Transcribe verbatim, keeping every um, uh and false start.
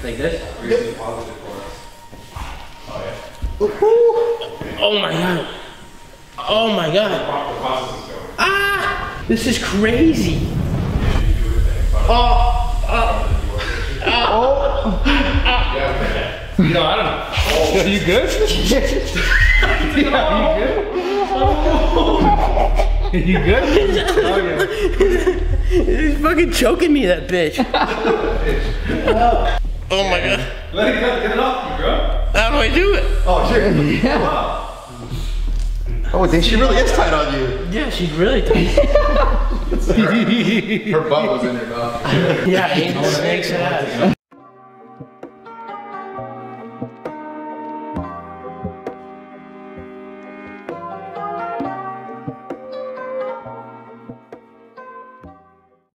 Like this? Yep. Oh yeah. Oh my god. Oh my god. Ah! This is crazy. Oh! Oh! Oh! You know, I don't know. Oh. Are you good? Yeah, are you good? Are you good? Oh yeah. He's fucking choking me, that bitch. Oh my god. Let it go, get it off you, bro. How do I do it? Oh shit. Yeah. Oh, then she really is tight on you. Yeah, she's really tight. Her butt was in your mouth. Yeah, anal snakes ass.